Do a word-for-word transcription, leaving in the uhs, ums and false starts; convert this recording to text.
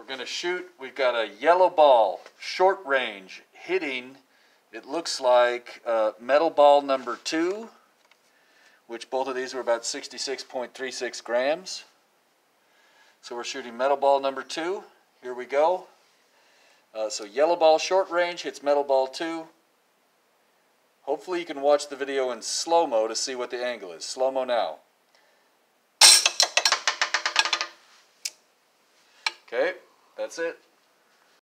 going to shoot. We've got a yellow ball, short range, hitting, it looks like uh, metal ball number two, which both of these were about sixty-six point three six grams. So we're shooting metal ball number two. Here we go. Uh, so yellow ball short range hits metal ball two. Hopefully you can watch the video in slow-mo to see what the angle is. Slow-mo now. Okay, that's it.